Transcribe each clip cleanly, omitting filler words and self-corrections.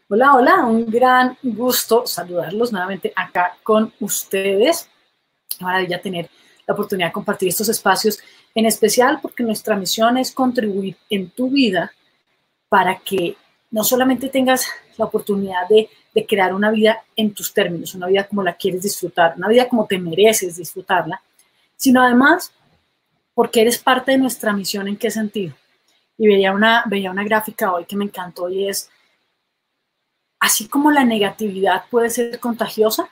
Hola, hola, un gran gusto saludarlos nuevamente acá con ustedes. Maravilla tener la oportunidad de compartir estos espacios, en especial porque nuestra misión es contribuir en tu vida para que no solamente tengas la oportunidad de crear una vida en tus términos, una vida como la quieres disfrutar, una vida como te mereces disfrutarla, sino además porque eres parte de nuestra misión. ¿En qué sentido? Y veía una gráfica hoy que me encantó y es, así como la negatividad puede ser contagiosa,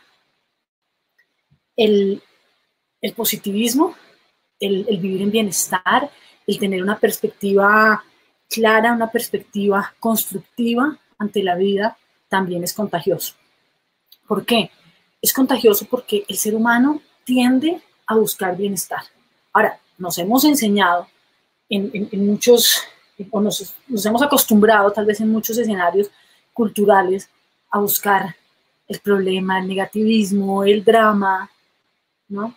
el, el positivismo, el vivir en bienestar, el tener una perspectiva clara, una perspectiva constructiva ante la vida, también es contagioso. ¿Por qué? Es contagioso porque el ser humano tiende a buscar bienestar. Ahora, nos hemos enseñado en muchos, o nos hemos acostumbrado tal vez en muchos escenarios culturales a buscar el problema, el negativismo, el drama, ¿no?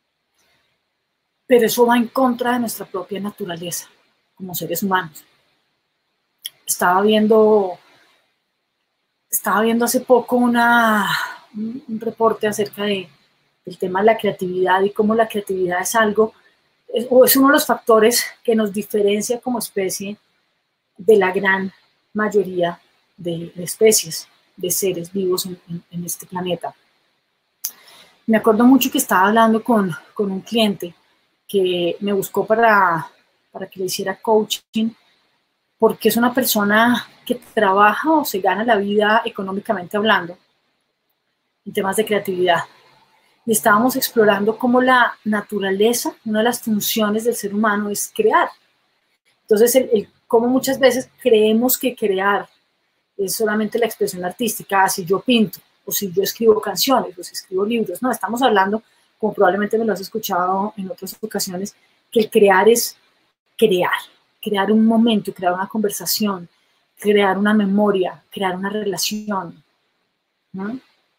Pero eso va en contra de nuestra propia naturaleza como seres humanos. Estaba viendo, estaba viendo hace poco un reporte acerca del tema de la creatividad y cómo la creatividad es algo, o es uno de los factores que nos diferencia como especie de la gran mayoría de especies, de seres vivos en este planeta. Me acuerdo mucho que estaba hablando con un cliente que me buscó para que le hiciera coaching, porque es una persona que trabaja o se gana la vida económicamente hablando en temas de creatividad. Y estábamos explorando cómo la naturaleza, una de las funciones del ser humano es crear. Entonces, cómo muchas veces creemos que crear es solamente la expresión artística, si yo pinto, o si yo escribo canciones, o si escribo libros. No, estamos hablando, como probablemente me lo has escuchado en otras ocasiones, que el crear es crear un momento, crear una conversación, crear una memoria, crear una relación, ¿no?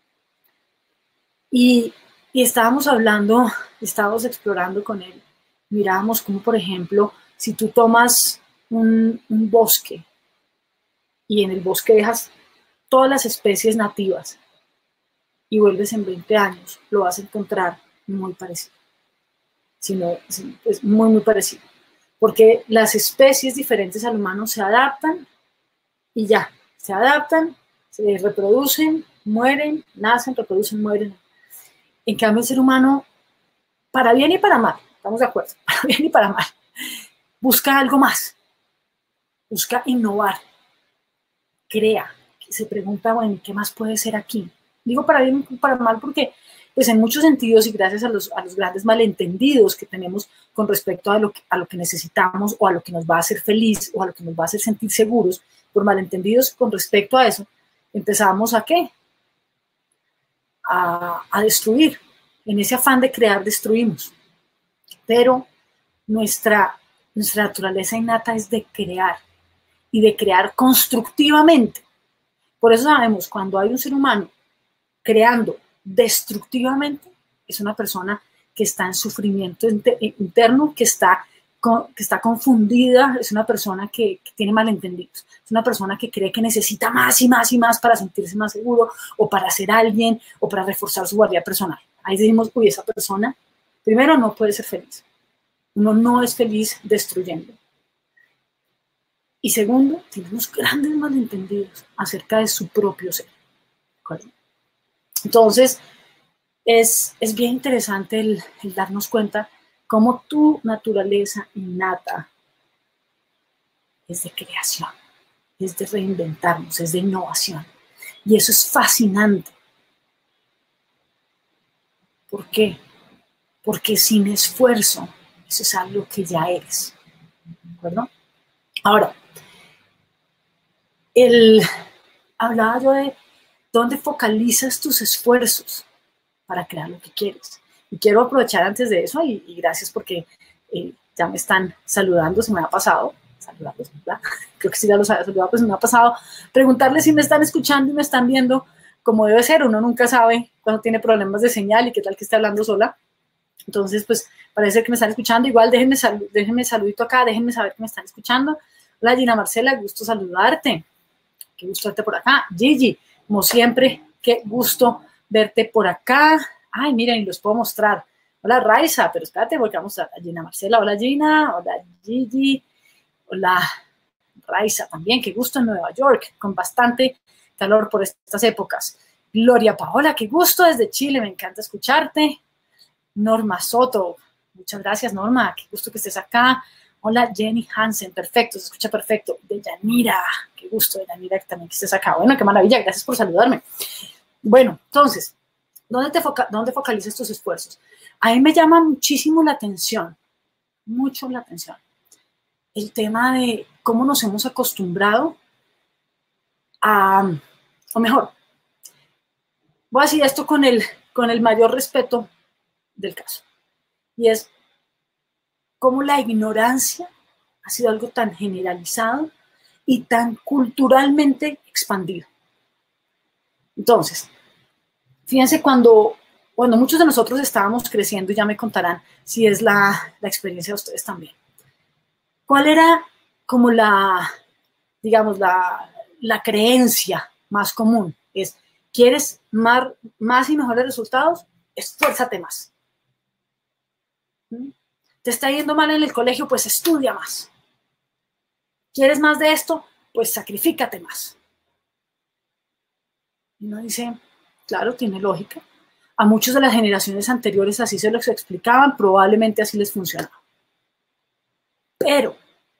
Y, y estábamos hablando, estábamos explorando con él, mirábamos como, por ejemplo, si tú tomas un bosque y en el bosque dejas todas las especies nativas y vuelves en 20 años, lo vas a encontrar muy parecido. Sino, es muy, muy parecido. Porque las especies diferentes al humano se adaptan y ya, se adaptan, se reproducen, mueren, nacen, reproducen, mueren. En cambio, el ser humano, para bien y para mal, estamos de acuerdo, para bien y para mal, busca algo más, busca innovar, crea, se pregunta, bueno, ¿qué más puede ser aquí? Digo para bien y para mal porque, pues en muchos sentidos y gracias a los grandes malentendidos que tenemos con respecto a lo que necesitamos o a lo que nos va a hacer feliz o a lo que nos va a hacer sentir seguros, por malentendidos con respecto a eso, empezamos ¿a qué? A destruir. En ese afán de crear, destruimos. Pero nuestra naturaleza innata es de crear y de crear constructivamente. Por eso sabemos, cuando hay un ser humano creando destructivamente, es una persona que está en sufrimiento interno, que está confundida, es una persona que tiene malentendidos, es una persona que cree que necesita más y más y más para sentirse más seguro, o para ser alguien, o para reforzar su guardia personal. Ahí decimos, uy, esa persona, primero, no puede ser feliz. Uno no es feliz destruyendo. Y segundo, tiene unos grandes malentendidos acerca de su propio ser. Entonces, es bien interesante el darnos cuenta cómo tu naturaleza innata es de creación, es de reinventarnos, es de innovación. Y eso es fascinante. ¿Por qué? Porque sin esfuerzo, eso es algo que ya eres. ¿De acuerdo? Ahora, hablaba yo de dónde focalizas tus esfuerzos para crear lo que quieres. Y quiero aprovechar antes de eso, y gracias porque ya me están saludando, se me ha pasado, saludarlos, ¿verdad? Creo que sí ya los había saludado, pues se me ha pasado preguntarles si me están escuchando y me están viendo como debe ser. Uno nunca sabe cuando tiene problemas de señal y qué tal que esté hablando sola. Entonces, pues parece que me están escuchando. Igual déjenme saludito acá, déjenme saber que me están escuchando. Hola Gina Marcela, gusto saludarte. qué gusto verte por acá. Gigi, como siempre, qué gusto verte por acá. Ay, miren, y los puedo mostrar. Hola, Raiza, pero espérate, porque vamos a Gina Marcela. Hola, Gina. Hola, Gigi. Hola, Raiza también. Qué gusto en Nueva York, con bastante calor por estas épocas. Gloria Paola, qué gusto desde Chile, me encanta escucharte. Norma Soto, muchas gracias, Norma, qué gusto que estés acá. Hola, Jenny Hansen, perfecto, se escucha perfecto. Deyanira, qué gusto, Deyanira, que también que estés acá. Bueno, qué maravilla, gracias por saludarme. Bueno, entonces, ¿dónde focalizas tus esfuerzos? A mí me llama muchísimo la atención, mucho la atención, el tema de cómo nos hemos acostumbrado a, o mejor, voy a decir esto con el mayor respeto del caso, y es cómo la ignorancia ha sido algo tan generalizado y tan culturalmente expandido. Entonces, fíjense cuando muchos de nosotros estábamos creciendo, y ya me contarán si es la experiencia de ustedes también. ¿Cuál era como digamos, la creencia más común? Es, ¿quieres más y mejores resultados? Esfuérzate más. ¿Te está yendo mal en el colegio? Pues estudia más. ¿Quieres más de esto? Pues sacrifícate más. Y uno dice, claro, tiene lógica. A muchos de las generaciones anteriores así se los explicaban, probablemente así les funcionaba. Pero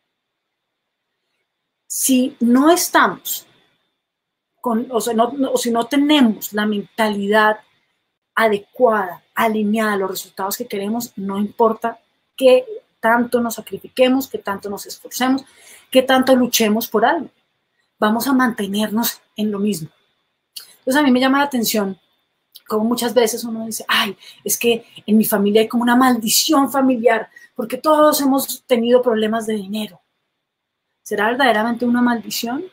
si no estamos o si no tenemos la mentalidad adecuada, alineada a los resultados que queremos, no importa qué tanto nos sacrifiquemos, qué tanto nos esforcemos, qué tanto luchemos por algo. Vamos a mantenernos en lo mismo. Entonces a mí me llama la atención como muchas veces uno dice, ay, es que en mi familia hay como una maldición familiar porque todos hemos tenido problemas de dinero. ¿Será verdaderamente una maldición?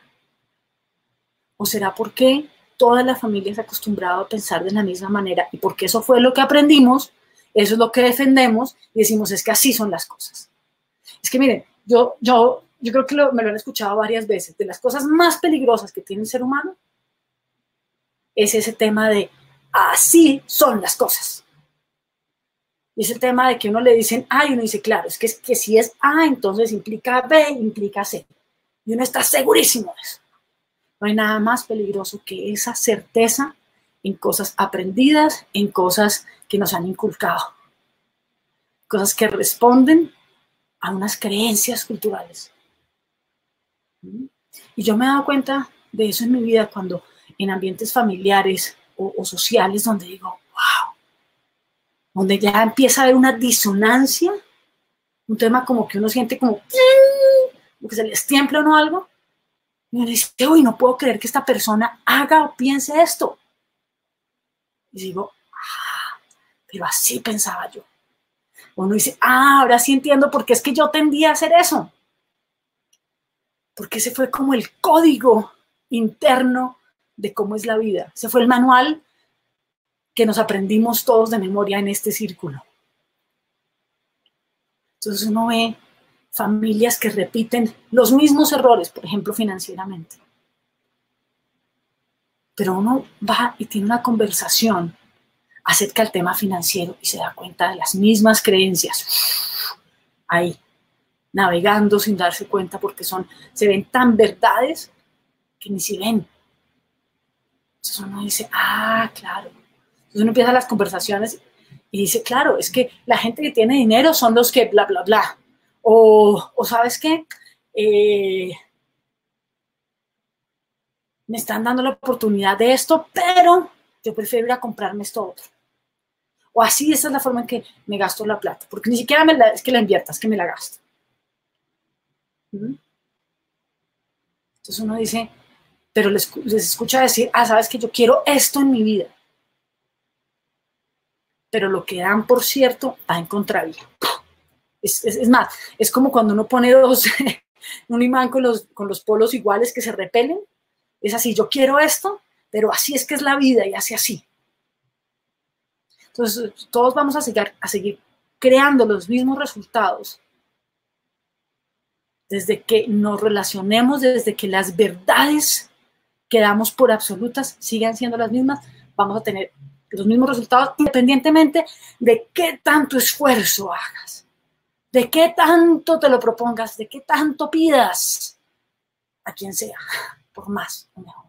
¿O será porque toda la familia se ha acostumbrado a pensar de la misma manera y porque eso fue lo que aprendimos, eso es lo que defendemos y decimos, es que así son las cosas? Es que miren, yo creo que me lo han escuchado varias veces, de las cosas más peligrosas que tiene el ser humano es ese tema de así son las cosas. Y es el tema de que uno le dicen A y uno dice, claro, es que si es A, entonces implica B, implica C. Y uno está segurísimo de eso. No hay nada más peligroso que esa certeza en cosas aprendidas, en cosas que nos han inculcado. Cosas que responden a unas creencias culturales. Y yo me he dado cuenta de eso en mi vida cuando en ambientes familiares o sociales donde digo, wow, donde ya empieza a haber una disonancia, un tema como que uno siente como que se les tiembla o no algo, y uno dice, uy, no puedo creer que esta persona haga o piense esto. Y digo, pero así pensaba yo. Uno dice, ahora sí entiendo por qué es que yo tendía a hacer eso. Porque ese fue como el código interno de cómo es la vida. Ese fue el manual que nos aprendimos todos de memoria en este círculo. Entonces uno ve familias que repiten los mismos errores, por ejemplo, financieramente. Pero uno va y tiene una conversación acerca del tema financiero y se da cuenta de las mismas creencias. Ahí, navegando sin darse cuenta porque se ven tan verdades que ni se ven. Entonces uno dice, claro. Entonces uno empieza las conversaciones y dice, claro, es que la gente que tiene dinero son los que bla, bla, bla. O ¿sabes qué? Me están dando la oportunidad de esto, pero yo prefiero ir a comprarme esto otro. O así, esa es la forma en que me gasto la plata. Porque ni siquiera es que la invierta, es que me la gasto. Entonces uno dice, pero les escucha decir, ¿sabes qué? Yo quiero esto en mi vida. Pero lo que dan, por cierto, va en contravía. Es más, es como cuando uno pone un imán con los polos iguales que se repelen. Es así, yo quiero esto, pero así es que es la vida y hace así. Entonces, todos vamos a seguir creando los mismos resultados. desde que nos relacionemos, desde que las verdades que damos por absolutas sigan siendo las mismas, vamos a tener los mismos resultados independientemente de qué tanto esfuerzo hagas, de qué tanto te lo propongas, de qué tanto pidas a quien sea, por más o mejor.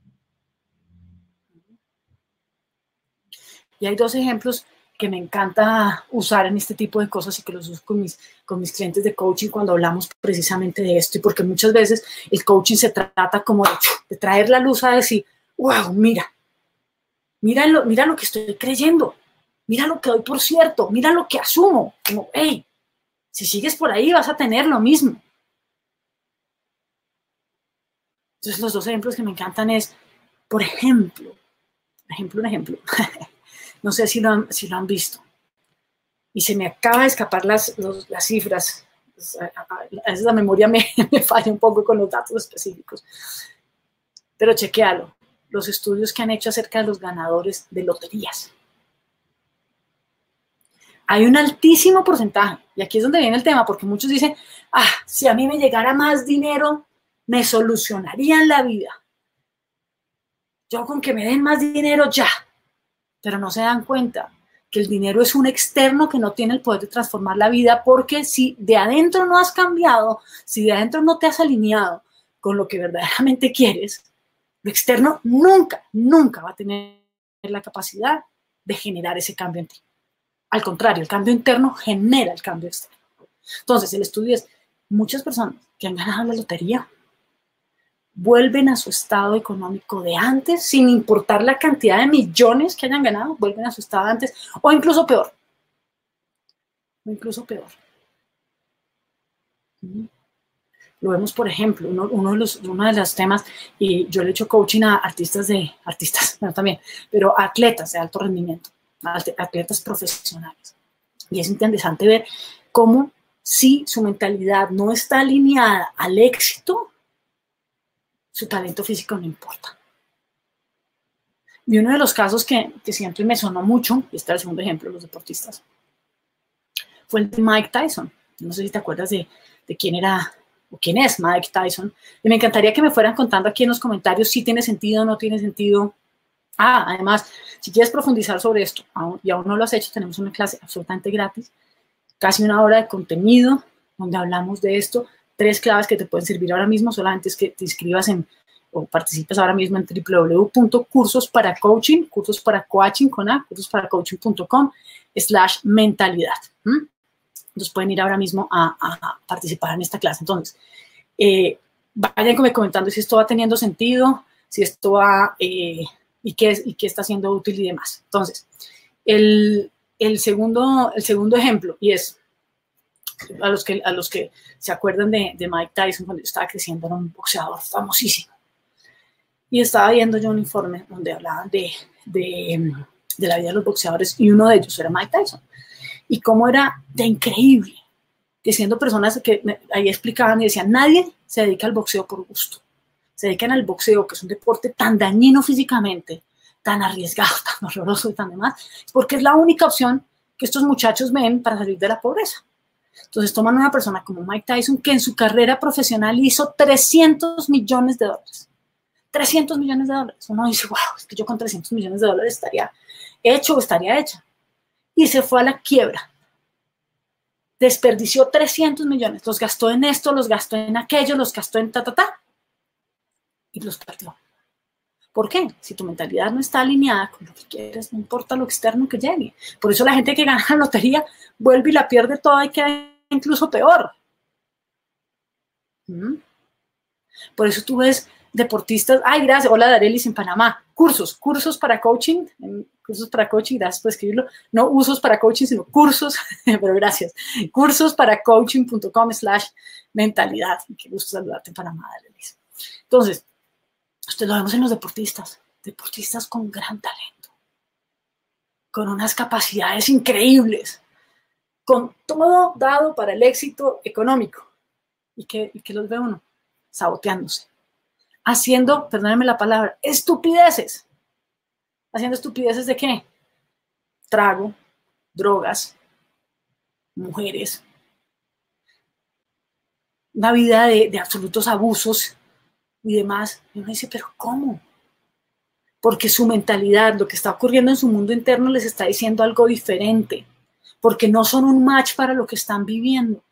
Y hay dos ejemplos que me encanta usar en este tipo de cosas y que los uso con mis clientes de coaching cuando hablamos precisamente de esto, y porque muchas veces el coaching se trata como de traer la luz a decir, wow, mira lo que estoy creyendo, mira lo que doy por cierto, mira lo que asumo, como, hey, si sigues por ahí vas a tener lo mismo. Entonces los dos ejemplos que me encantan es, por ejemplo, un ejemplo, no sé si lo han visto, y se me acaba de escapar las cifras, a veces la memoria me falla un poco con los datos específicos, pero chequéalo, los estudios que han hecho acerca de los ganadores de loterías. Hay un altísimo porcentaje, y aquí es donde viene el tema, porque muchos dicen, si a mí me llegara más dinero, me solucionarían la vida. Yo con que me den más dinero ya, pero no se dan cuenta que el dinero es un externo que no tiene el poder de transformar la vida, porque si de adentro no has cambiado, si de adentro no te has alineado con lo que verdaderamente quieres, lo externo nunca va a tener la capacidad de generar ese cambio en ti. Al contrario, el cambio interno genera el cambio externo. Entonces, el estudio es, muchas personas que han ganado la lotería vuelven a su estado económico de antes, sin importar la cantidad de millones que hayan ganado, vuelven a su estado de antes, o incluso peor. Lo vemos, por ejemplo, uno de los temas, y yo le he hecho coaching a artistas, no, también, pero a atletas de alto rendimiento, atletas profesionales. Y es interesante ver cómo, si su mentalidad no está alineada al éxito, su talento físico no importa. Y uno de los casos que siempre me sonó mucho, y este es el segundo ejemplo de los deportistas, fue el de Mike Tyson. No sé si te acuerdas de quién era o quién es Mike Tyson. Y me encantaría que me fueran contando aquí en los comentarios si tiene sentido o no tiene sentido. Además, si quieres profundizar sobre esto y aún no lo has hecho, tenemos una clase absolutamente gratis, casi una hora de contenido donde hablamos de esto, 3 claves que te pueden servir ahora mismo. Solamente es que te inscribas o participes ahora mismo en www.cursosparacoaching, cursosparacoaching.com/mentalidad. Entonces pueden ir ahora mismo a participar en esta clase. Entonces, vayan comentando si esto va teniendo sentido, si esto va, y qué está siendo útil y demás. Entonces, el segundo ejemplo, y es a los que se acuerdan de Mike Tyson cuando yo estaba creciendo, era un boxeador famosísimo. Y estaba viendo yo un informe donde hablaban de la vida de los boxeadores, y uno de ellos era Mike Tyson. Y cómo era de increíble, que siendo personas que ahí explicaban y decían, nadie se dedica al boxeo por gusto. Se dedican al boxeo, que es un deporte tan dañino físicamente, tan arriesgado, tan horroroso y tan demás, porque es la única opción que estos muchachos ven para salir de la pobreza. Entonces toman a una persona como Mike Tyson, que en su carrera profesional hizo $300 millones. 300 millones de dólares. Uno dice, wow, es que yo con 300 millones de dólares estaría hecho o estaría hecha. Y se fue a la quiebra. Desperdició 300 millones. Los gastó en esto, los gastó en aquello, los gastó en y los perdió. ¿Por qué? Si tu mentalidad no está alineada con lo que quieres, no importa lo externo que llegue. Por eso la gente que gana la lotería vuelve y la pierde toda y queda incluso peor. Por eso tú ves deportistas, gracias, hola Darelis en Panamá, cursos para coaching, gracias por escribirlo, no usos para coaching, sino cursos, pero gracias, cursosparacoaching.com/mentalidad, qué gusto saludarte en Panamá, Darelis. Entonces, usted lo vemos en los deportistas con gran talento, con unas capacidades increíbles, con todo dado para el éxito económico, y que los ve uno saboteándose, haciendo, perdónenme la palabra, estupideces. ¿Haciendo estupideces de qué? Trago, drogas, mujeres, una vida de absolutos abusos y demás. Y uno dice, pero ¿cómo? Porque su mentalidad, lo que está ocurriendo en su mundo interno les está diciendo algo diferente, porque no son un match para lo que están viviendo.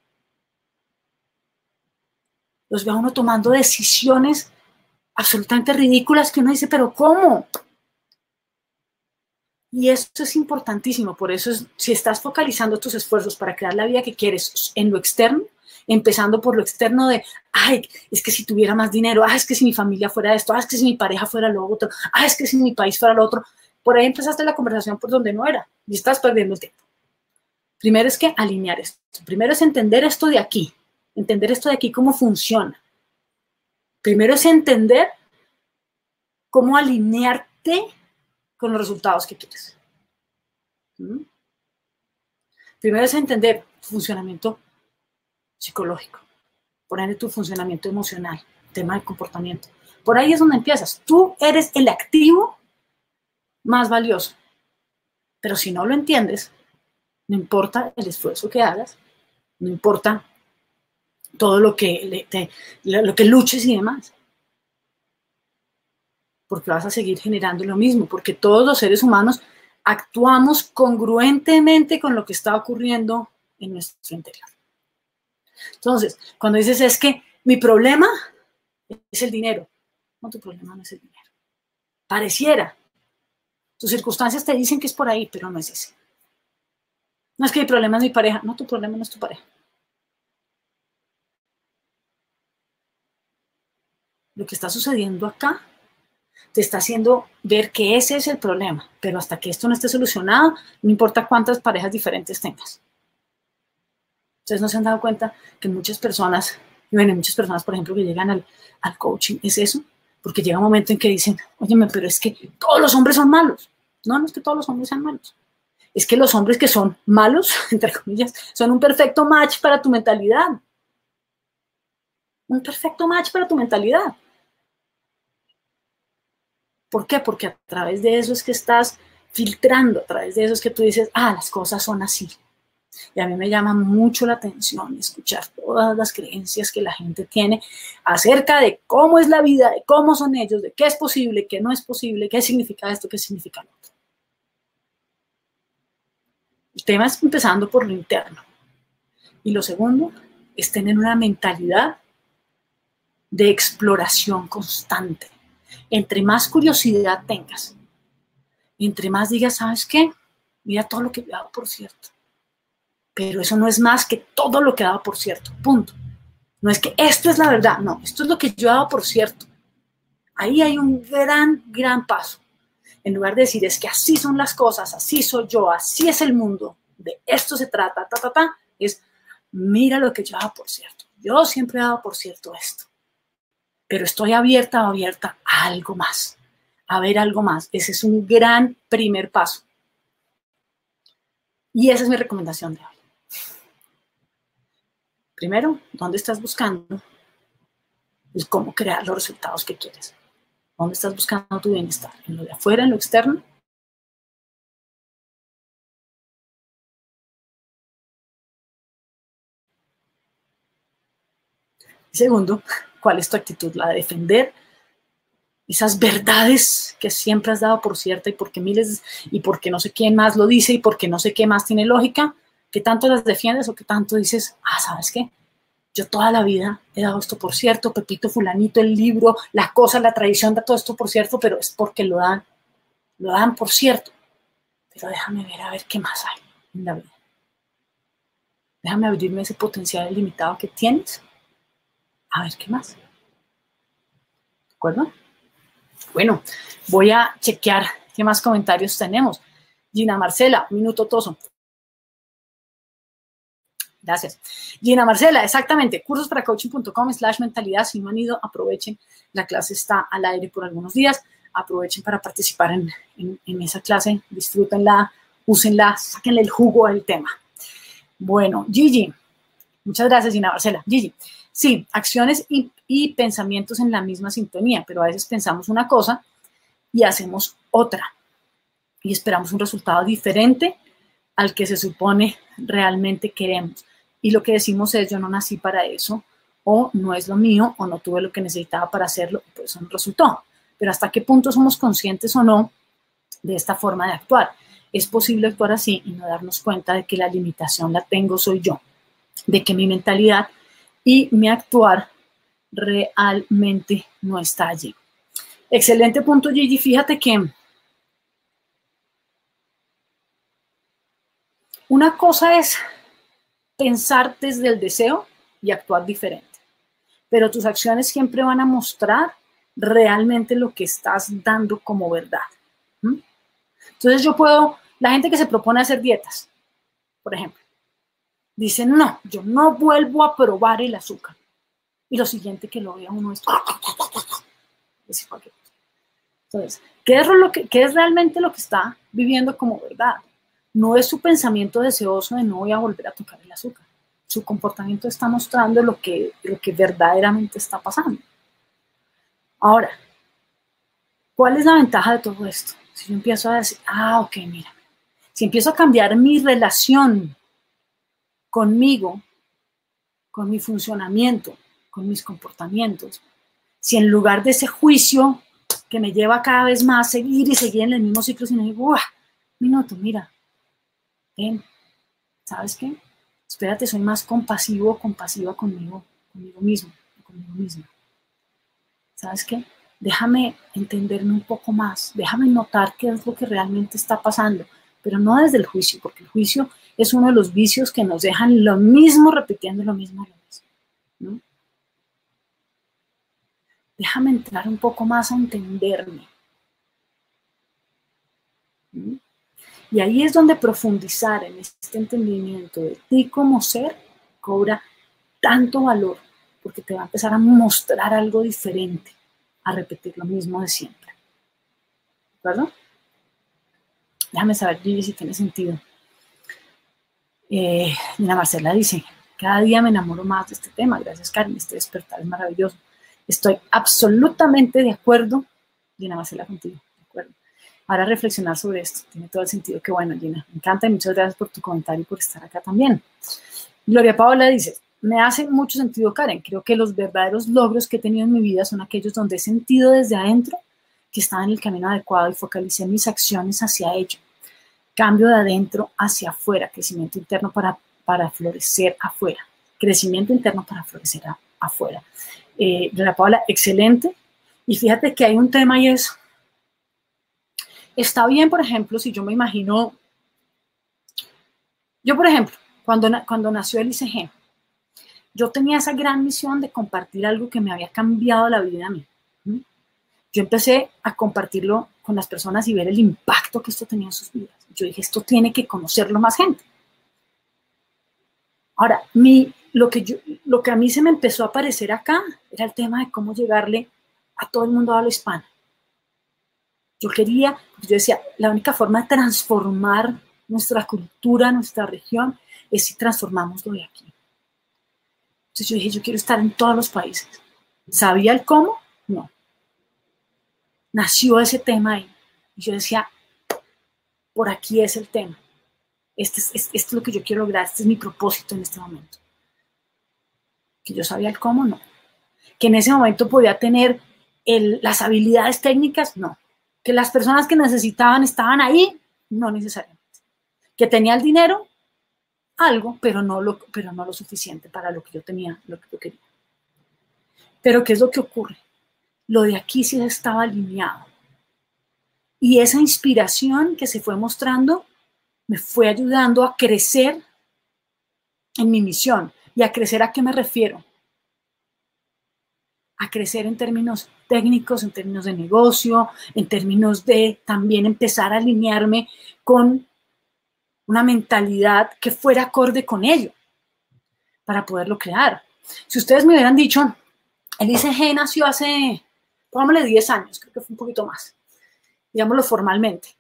Los ve a uno tomando decisiones absolutamente ridículas que uno dice, pero ¿cómo? Y esto es importantísimo, por eso si estás focalizando tus esfuerzos para crear la vida que quieres en lo externo, empezando por lo externo de, ay, es que si tuviera más dinero, es que si mi familia fuera esto, es que si mi pareja fuera lo otro, es que si mi país fuera lo otro, por ahí empezaste la conversación por donde no era y estás perdiendo el tiempo. Primero es que alinear esto, primero es entender esto de aquí cómo funciona. Primero es entender cómo alinearte con los resultados que quieres. Primero es entender tu funcionamiento psicológico, por ende tu funcionamiento emocional, tema de comportamiento. Por ahí es donde empiezas. Tú eres el activo más valioso. Pero si no lo entiendes, no importa el esfuerzo que hagas, no importa todo lo que luches y demás. Porque vas a seguir generando lo mismo, porque todos los seres humanos actuamos congruentemente con lo que está ocurriendo en nuestro interior. Entonces, cuando dices es que mi problema es el dinero, no, tu problema no es el dinero. Pareciera. Tus circunstancias te dicen que es por ahí, pero no es ese. No es que mi problema es mi pareja, no, tu problema no es tu pareja. Lo que está sucediendo acá te está haciendo ver que ese es el problema, pero hasta que esto no esté solucionado, no importa cuántas parejas diferentes tengas. Ustedes no se han dado cuenta que muchas personas, por ejemplo, que llegan al coaching, es eso, porque llega un momento en que dicen, óyeme, pero es que todos los hombres son malos. No, no es que todos los hombres sean malos. Es que los hombres que son malos, entre comillas, son un perfecto match para tu mentalidad. Un perfecto match para tu mentalidad. ¿Por qué? Porque a través de eso es que estás filtrando, a través de eso es que tú dices, las cosas son así. Y a mí me llama mucho la atención escuchar todas las creencias que la gente tiene acerca de cómo es la vida, de cómo son ellos, de qué es posible, qué no es posible, qué significa esto, qué significa lo otro. El tema es empezando por lo interno. Y lo segundo es tener una mentalidad de exploración constante. Entre más curiosidad tengas, entre más digas, ¿sabes qué? Mira todo lo que he dado por cierto. Pero eso no es más que todo lo que he dado por cierto, punto. No es que esto es la verdad, no, esto es lo que yo he dado por cierto. Ahí hay un gran paso. En lugar de decir, es que así son las cosas, así soy yo, así es el mundo, de esto se trata, es, mira lo que yo he dado por cierto. Yo siempre he dado por cierto esto. Pero estoy abierta a algo más, a ver algo más. Ese es un gran primer paso. Y esa es mi recomendación de hoy. Primero, ¿dónde estás buscando el cómo crear los resultados que quieres? ¿Dónde estás buscando tu bienestar? ¿En lo de afuera, en lo externo? Y segundo, ¿cuál es tu actitud? La de defender esas verdades que siempre has dado por cierta y porque no sé quién más lo dice y porque no sé qué más tiene lógica, que tanto las defiendes o que tanto dices, ¿sabes qué? Yo toda la vida he dado esto por cierto, Pepito, fulanito, el libro, la cosa, la tradición da todo esto por cierto, pero es porque lo dan por cierto. Pero déjame ver a ver qué más hay en la vida. Déjame abrirme ese potencial ilimitado que tienes. A ver qué más. ¿De acuerdo? Bueno, voy a chequear qué más comentarios tenemos. Gina Marcela, minuto toso. Gracias. Gina Marcela, exactamente, cursosparacoaching.com/mentalidad. Si no han ido, aprovechen. La clase está al aire por algunos días. Aprovechen para participar en esa clase. Disfrútenla, úsenla, sáquenle el jugo al tema. Bueno, Gigi, muchas gracias, Gina Marcela. Gigi, sí, acciones y pensamientos en la misma sintonía, pero a veces pensamos una cosa y hacemos otra. Y esperamos un resultado diferente al que se supone realmente queremos. Y lo que decimos es, yo no nací para eso, o no es lo mío, o no tuve lo que necesitaba para hacerlo, y por eso no resultó. Pero ¿hasta qué punto somos conscientes o no de esta forma de actuar? Es posible actuar así y no darnos cuenta de que la limitación la tengo soy yo, de que mi mentalidad y mi actuar realmente no está allí. Excelente punto, Gigi. Fíjate que una cosa es pensar desde el deseo y actuar diferente, pero tus acciones siempre van a mostrar realmente lo que estás dando como verdad. Entonces la gente que se propone hacer dietas, por ejemplo, dice, no, yo no vuelvo a probar el azúcar. Y lo siguiente que lo vea uno es decir cualquier cosa. Entonces, ¿qué es realmente lo que está viviendo como verdad? No es su pensamiento deseoso de no voy a volver a tocar el azúcar. Su comportamiento está mostrando lo que verdaderamente está pasando. Ahora, ¿cuál es la ventaja de todo esto? Si yo empiezo a decir, ok, mira, si empiezo a cambiar mi relación conmigo, con mi funcionamiento, con mis comportamientos, si en lugar de ese juicio que me lleva cada vez más a seguir y seguir en el mismo ciclo, si no digo, minuto, mira, ven, ¿sabes qué? Espérate, soy más compasivo o compasiva conmigo mismo, conmigo misma. ¿Sabes qué? Déjame entenderme un poco más, déjame notar qué es lo que realmente está pasando, pero no desde el juicio, porque el juicio es uno de los vicios que nos dejan lo mismo, repitiendo lo mismo, ¿no? Déjame entrar un poco más a entenderme. ¿Sí? Y ahí es donde profundizar en este entendimiento de ti como ser cobra tanto valor, porque te va a empezar a mostrar algo diferente, a repetir lo mismo de siempre. ¿De acuerdo? Déjame saber, Gigi, si tiene sentido. Dina Marcela dice, cada día me enamoro más de este tema. Gracias, Karen, este despertar es maravilloso. Estoy absolutamente de acuerdo, Dina Marcela, contigo, de acuerdo. Ahora reflexionar sobre esto, tiene todo el sentido. Qué bueno, Gina, me encanta y muchas gracias por tu comentario y por estar acá también. Gloria Paola dice, me hace mucho sentido, Karen, creo que los verdaderos logros que he tenido en mi vida son aquellos donde he sentido desde adentro que estaba en el camino adecuado y focalicé mis acciones hacia ello. Cambio de adentro hacia afuera, crecimiento interno para florecer afuera. Crecimiento interno para florecer afuera. Gloria Paola, excelente. Y fíjate que hay un tema y es, está bien, por ejemplo, si yo me imagino, yo por ejemplo, cuando nació el ICG, yo tenía esa gran misión de compartir algo que me había cambiado la vida a mí. Yo empecé a compartirlo con las personas y ver el impacto que esto tenía en sus vidas. Yo dije, esto tiene que conocerlo más gente. Ahora, lo que a mí se me empezó a aparecer acá era el tema de cómo llegarle a todo el mundo a habla hispana. Yo decía, la única forma de transformar nuestra cultura, nuestra región, es si transformamos lo de aquí. Entonces yo dije, yo quiero estar en todos los países. ¿Sabía el cómo? No. Nació ese tema ahí. Y yo decía, por aquí es el tema. Esto es lo que yo quiero lograr, este es mi propósito en este momento. Que yo sabía el cómo, no. Que en ese momento podía tener las habilidades técnicas, no. Que las personas que necesitaban estaban ahí, no necesariamente. Que tenía el dinero, algo, pero no lo suficiente para lo que yo tenía, lo que yo quería. Pero ¿qué es lo que ocurre? Lo de aquí sí estaba alineado. Y esa inspiración que se fue mostrando me fue ayudando a crecer en mi misión. ¿Y a crecer a qué me refiero? A crecer en términos técnicos, en términos de negocio, en términos de también empezar a alinearme con una mentalidad que fuera acorde con ello para poderlo crear. Si ustedes me hubieran dicho, el ICG nació hace, pongámosle 10 años, creo que fue un poquito más, digámoslo formalmente.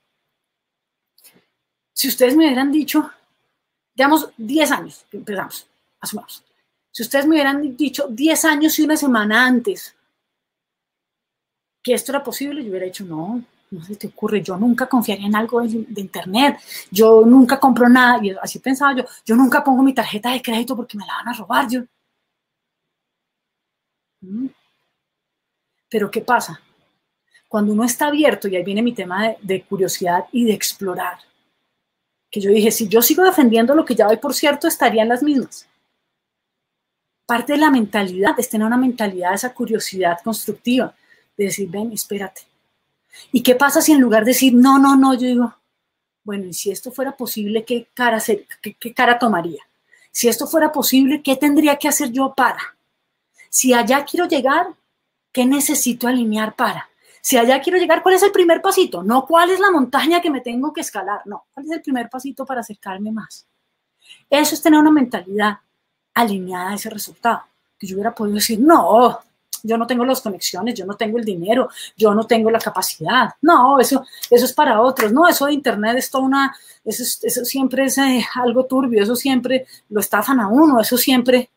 Si ustedes me hubieran dicho, digamos 10 años, empezamos, asumamos. Si ustedes me hubieran dicho 10 años y una semana antes que esto era posible, yo hubiera dicho, no se te ocurre, yo nunca confiaría en algo de internet, yo nunca compro nada, y así pensaba yo nunca pongo mi tarjeta de crédito porque me la van a robar, ¿Mm? Pero ¿qué pasa? Cuando uno está abierto, y ahí viene mi tema de curiosidad y de explorar, que yo dije, si yo sigo defendiendo lo que ya doy por cierto, estaría en las mismas. Parte de la mentalidad es tener una mentalidad, esa curiosidad constructiva, de decir, ven, espérate. ¿Y qué pasa si en lugar de decir, no, no, no, yo digo, bueno, y si esto fuera posible, ¿qué cara tomaría? Si esto fuera posible, ¿qué tendría que hacer yo para? Si allá quiero llegar, ¿qué necesito alinear para? Si allá quiero llegar, ¿cuál es el primer pasito? No, ¿cuál es la montaña que me tengo que escalar? No, ¿cuál es el primer pasito para acercarme más? Eso es tener una mentalidad alineada a ese resultado. Que yo hubiera podido decir, no, yo no tengo las conexiones, yo no tengo el dinero, yo no tengo la capacidad. No, eso es para otros. No, eso de internet es toda una, eso siempre es algo turbio, eso siempre lo estafan a uno, eso siempre.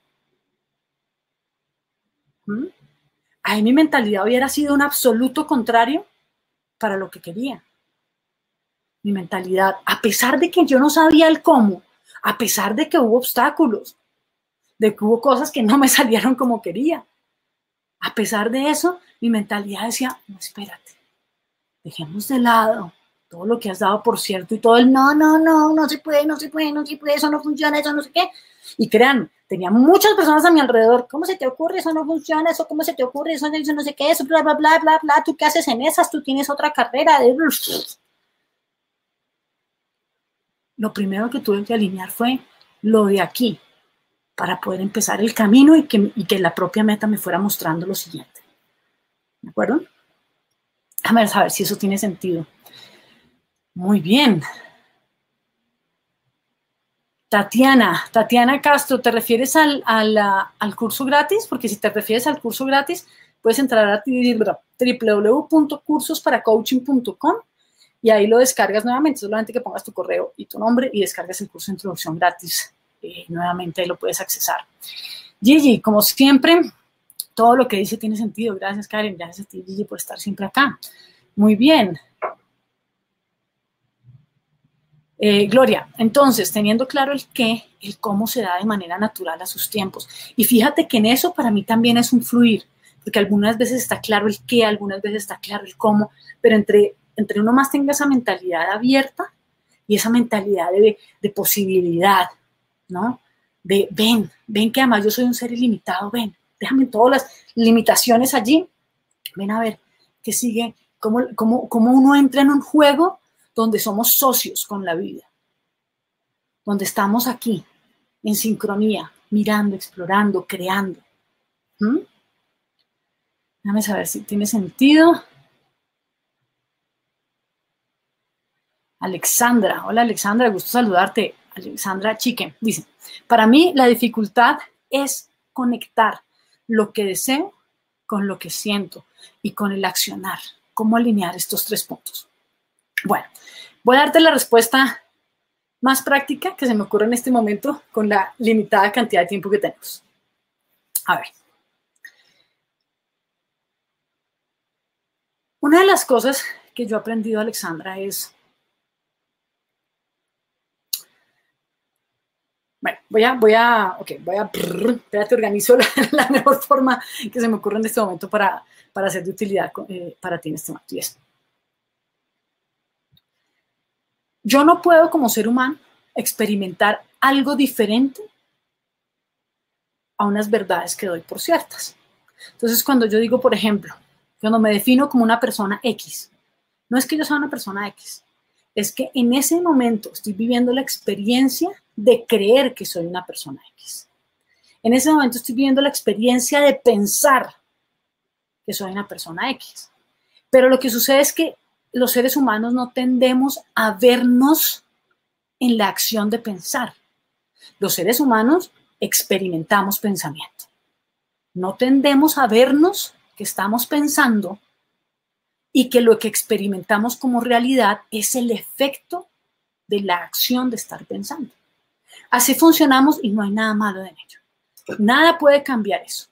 Ahí mi mentalidad hubiera sido un absoluto contrario para lo que quería. Mi mentalidad, a pesar de que yo no sabía el cómo, a pesar de que hubo obstáculos, de que hubo cosas que no me salieron como quería, a pesar de eso, mi mentalidad decía, no, espérate, dejemos de lado todo lo que has dado por cierto y todo el no, no, no, no se puede, no se puede, no se puede, eso no funciona, eso no sé qué. Y créanme, tenía muchas personas a mi alrededor, ¿cómo se te ocurre? Eso no funciona, eso, ¿cómo se te ocurre? Eso no sé qué, eso, bla, bla, bla, bla, bla, ¿tú qué haces en esas? Tú tienes otra carrera. Lo primero que tuve que alinear fue lo de aquí, para poder empezar el camino y que la propia meta me fuera mostrando lo siguiente. ¿De acuerdo? Déjame saber si eso tiene sentido. Muy bien. Tatiana Castro, ¿te refieres al curso gratis? Porque si te refieres al curso gratis, puedes entrar a www.cursosparacoaching.com y ahí lo descargas nuevamente, solamente que pongas tu correo y tu nombre y descargas el curso de introducción gratis. Nuevamente ahí lo puedes accesar. Gigi, como siempre, todo lo que dice tiene sentido. Gracias, Karen. Gracias a ti, Gigi, por estar siempre acá. Muy bien. Gloria, entonces, teniendo claro el qué, el cómo se da de manera natural a sus tiempos. Y fíjate que en eso para mí también es un fluir, porque algunas veces está claro el qué, algunas veces está claro el cómo, pero entre uno más tenga esa mentalidad abierta y esa mentalidad de posibilidad, ¿no? De ven que además yo soy un ser ilimitado, ven, déjame todas las limitaciones allí, ven a ver qué sigue, cómo uno entra en un juego donde somos socios con la vida, donde estamos aquí, en sincronía, mirando, explorando, creando. Déjame saber si tiene sentido. Alexandra, hola Alexandra, gusto saludarte. Alexandra Chique dice, para mí la dificultad es conectar lo que deseo con lo que siento y con el accionar. ¿Cómo alinear estos 3 puntos? Bueno, voy a darte la respuesta más práctica que se me ocurre en este momento con la limitada cantidad de tiempo que tenemos. A ver. Una de las cosas que yo he aprendido, Alexandra, es... Bueno, espérate, organizo la mejor forma que se me ocurre en este momento para ser de utilidad para ti en este momento. Y es, yo no puedo como ser humano experimentar algo diferente a unas verdades que doy por ciertas. Entonces, cuando yo digo, por ejemplo, cuando me defino como una persona X, no es que yo sea una persona X, es que en ese momento estoy viviendo la experiencia de creer que soy una persona X. En ese momento estoy viviendo la experiencia de pensar que soy una persona X. Pero lo que sucede es que los seres humanos no tendemos a vernos en la acción de pensar. Los seres humanos experimentamos pensamiento. No tendemos a vernos que estamos pensando y que lo que experimentamos como realidad es el efecto de la acción de estar pensando. Así funcionamos y no hay nada malo en ello. Nada puede cambiar eso.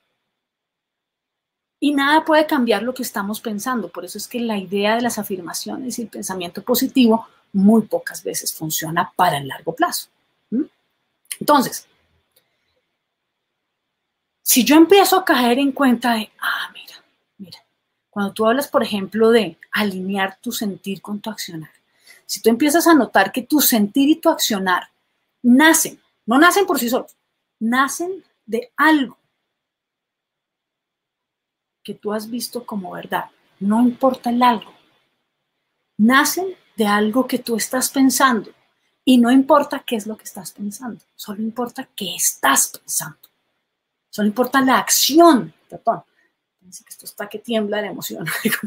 Y nada puede cambiar lo que estamos pensando. Por eso es que la idea de las afirmaciones y el pensamiento positivo muy pocas veces funciona para el largo plazo. Entonces, Si yo empiezo a caer en cuenta de, mira, cuando tú hablas, por ejemplo, de alinear tu sentir con tu accionar, si tú empiezas a notar que tu sentir y tu accionar nacen, no nacen por sí solos, nacen de algo que tú has visto como verdad, no importa el algo, nacen de algo que tú estás pensando y no importa qué es lo que estás pensando, solo importa qué estás pensando, solo importa la acción, perdón, dice que esto está que tiembla de emoción.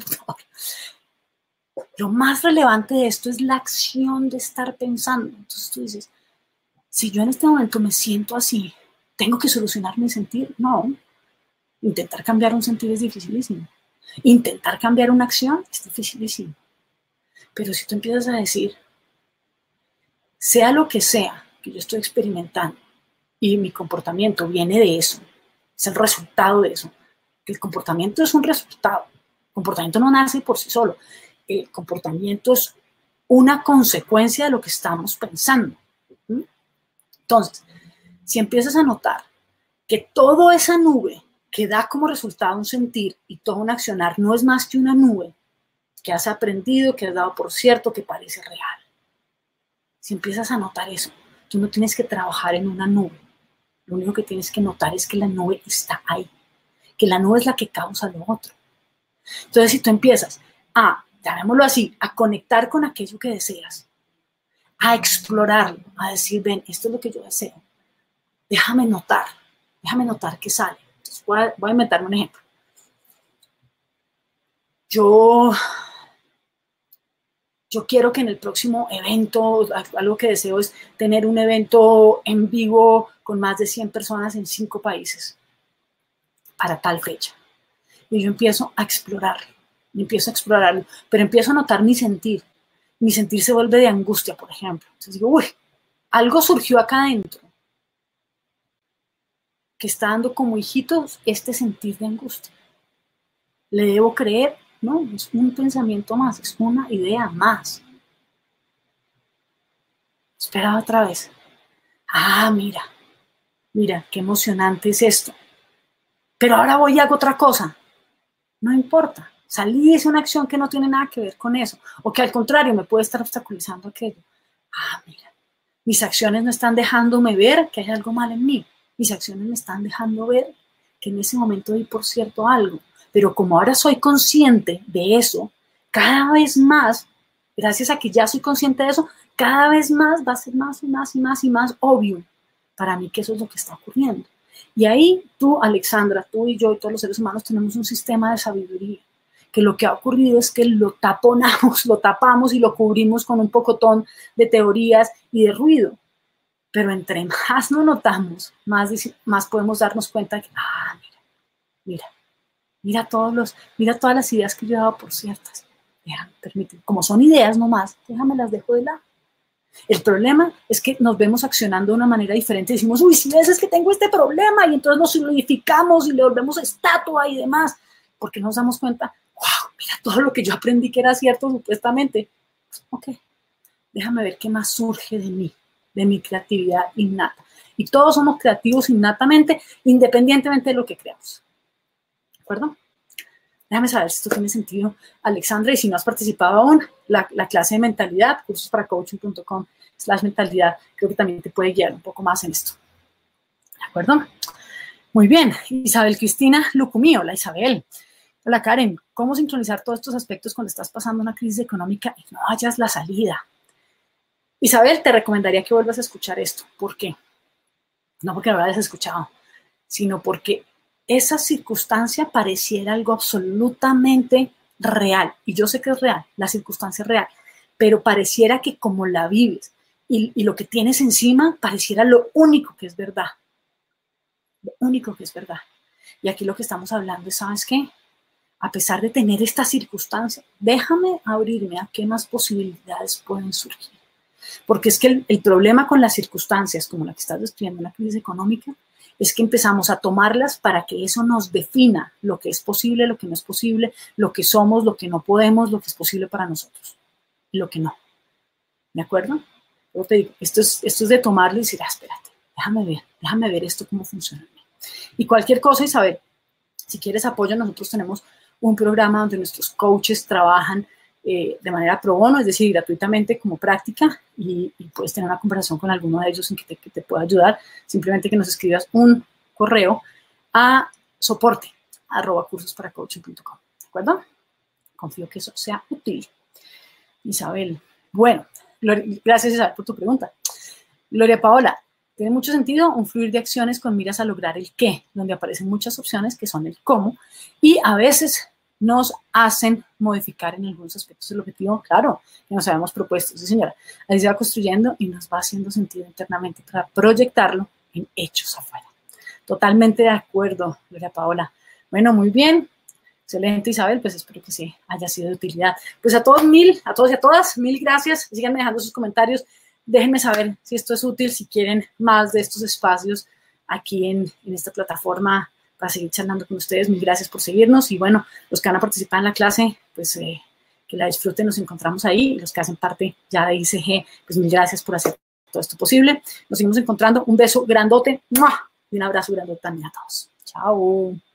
Lo más relevante de esto es la acción de estar pensando. Entonces tú dices, si yo en este momento me siento así, ¿tengo que solucionar mi sentir? No. Intentar cambiar un sentir es dificilísimo. Intentar cambiar una acción es dificilísimo. Pero si tú empiezas a decir, sea lo que sea que yo estoy experimentando y mi comportamiento viene de eso, es el resultado de eso, que el comportamiento es un resultado, el comportamiento no nace por sí solo, el comportamiento es una consecuencia de lo que estamos pensando. Entonces, si empiezas a notar que toda esa nube que da como resultado un sentir y todo un accionar no es más que una nube que has aprendido, que has dado por cierto, que parece real. Si empiezas a notar eso, tú no tienes que trabajar en una nube. Lo único que tienes que notar es que la nube está ahí, que la nube es la que causa lo otro. Entonces, si tú empiezas a, llamémoslo así, a conectar con aquello que deseas, a explorarlo, a decir, ven, esto es lo que yo deseo, déjame notar qué sale. Entonces, voy a inventarme un ejemplo. Yo quiero que en el próximo evento, algo que deseo es tener un evento en vivo con más de 100 personas en 5 países para tal fecha. Y yo empiezo a explorarlo, pero empiezo a notar mi sentir. Mi sentir se vuelve de angustia, por ejemplo. Entonces digo, uy, algo surgió acá adentro que está dando como hijitos este sentir de angustia. ¿Le debo creer? No, es un pensamiento más, es una idea más. Espera otra vez. Mira, qué emocionante es esto. Pero ahora voy y hago otra cosa. No importa. Salí, hice una acción que no tiene nada que ver con eso. O que al contrario, me puede estar obstaculizando aquello. Mira, mis acciones no están dejándome ver que hay algo mal en mí. Mis acciones me están dejando ver que en ese momento di por cierto algo. Pero como ahora soy consciente de eso, cada vez más, gracias a que ya soy consciente de eso, cada vez más va a ser más y más y más y más obvio para mí que eso es lo que está ocurriendo. Y ahí tú, Alexandra, tú y yo y todos los seres humanos tenemos un sistema de sabiduría, que lo que ha ocurrido es que lo tapamos y lo cubrimos con un pocotón de teorías y de ruido. Pero entre más lo notamos, más podemos darnos cuenta de que, mira todas las ideas que yo he dado por ciertas. Permíteme, como son ideas nomás, déjame las dejo de lado. El problema es que nos vemos accionando de una manera diferente. Decimos, uy, si ves es que tengo este problema, y entonces nos solidificamos y le volvemos estatua y demás, porque nos damos cuenta, wow, mira todo lo que yo aprendí que era cierto supuestamente. Ok, déjame ver qué más surge de mí, de mi creatividad innata. Y todos somos creativos innatamente, independientemente de lo que creamos. ¿De acuerdo? Déjame saber si esto tiene sentido, Alexandra, y si no has participado aún, la clase de mentalidad, cursosParaCoaching.com/mentalidad, creo que también te puede guiar un poco más en esto. ¿De acuerdo? Muy bien. Isabel Cristina Lucumí. Hola, Isabel. Hola, Karen. ¿Cómo sincronizar todos estos aspectos cuando estás pasando una crisis económica y no hallas la salida? Isabel, te recomendaría que vuelvas a escuchar esto. ¿Por qué? No porque no lo hayas escuchado, sino porque esa circunstancia pareciera algo absolutamente real. Y yo sé que es real, la circunstancia es real, pero pareciera que como la vives y lo que tienes encima pareciera lo único que es verdad. Lo único que es verdad. Y aquí lo que estamos hablando es, ¿sabes qué? A pesar de tener esta circunstancia, déjame abrirme a qué más posibilidades pueden surgir. Porque es que el problema con las circunstancias, como la que estás describiendo, una crisis económica, es que empezamos a tomarlas para que eso nos defina lo que es posible, lo que no es posible, lo que somos, lo que no podemos, lo que es posible para nosotros y lo que no. ¿De acuerdo? Yo te digo, esto es de tomarlo y decir, espérate, déjame ver esto cómo funciona. Y cualquier cosa, Isabel, si quieres apoyo, nosotros tenemos un programa donde nuestros coaches trabajan de manera pro bono, es decir, gratuitamente como práctica, y puedes tener una conversación con alguno de ellos en que te pueda ayudar. Simplemente que nos escribas un correo a soporte@cursosparacoaching.com. ¿De acuerdo? Confío que eso sea útil. Isabel. Bueno, gracias, Isabel, por tu pregunta. Gloria Paola, tiene mucho sentido un fluir de acciones con miras a lograr el qué, donde aparecen muchas opciones que son el cómo, y a veces nos hacen modificar en algunos aspectos el objetivo, claro, que nos habíamos propuesto. Sí, señora, ahí se va construyendo y nos va haciendo sentido internamente para proyectarlo en hechos afuera. Totalmente de acuerdo, Gloria Paola. Bueno, muy bien. Excelente, Isabel, pues espero que sí haya sido de utilidad. Pues a todos y a todas, mil gracias. Síganme dejando sus comentarios. Déjenme saber si esto es útil, si quieren más de estos espacios aquí en esta plataforma para seguir charlando con ustedes. Mil gracias por seguirnos. Y bueno, los que van a participar en la clase, pues que la disfruten, nos encontramos ahí. Y los que hacen parte ya de ICG, pues mil gracias por hacer todo esto posible. Nos seguimos encontrando. Un beso grandote, ¡mua! Y un abrazo grandote también a todos. Chao.